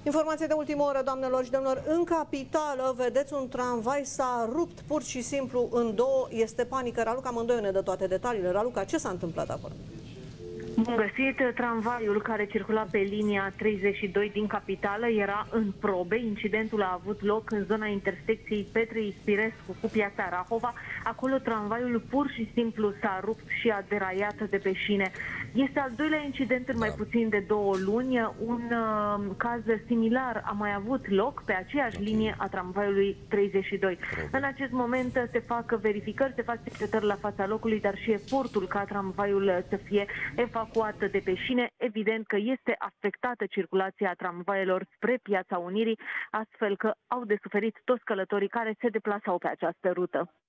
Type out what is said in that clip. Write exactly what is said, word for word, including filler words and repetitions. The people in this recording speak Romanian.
Informație de ultimă oră, doamnelor și domnilor. În capitală, vedeți, un tramvai s-a rupt pur și simplu în două. Este panică. Raluca Mândoiu ne dă toate detaliile. Raluca, ce s-a întâmplat acolo? Bun găsit, tramvaiul care circula pe linia treizeci și doi din capitală era în probe. Incidentul a avut loc în zona intersecției Petre Ispirescu cu Piața Rahova. Acolo tramvaiul pur și simplu s-a rupt și a deraiat de pe șine. Este al doilea incident în mai puțin de două luni. Un uh, caz similar a mai avut loc pe aceeași okay. linie a tramvaiului treizeci și doi. Okay. În acest moment se fac verificări, se fac cercetări la fața locului, dar și efortul ca tramvaiul să fie evacuat de pe șine. Evident că este afectată circulația tramvaielor spre Piața Unirii, astfel că au de suferit toți călătorii care se deplasau pe această rută.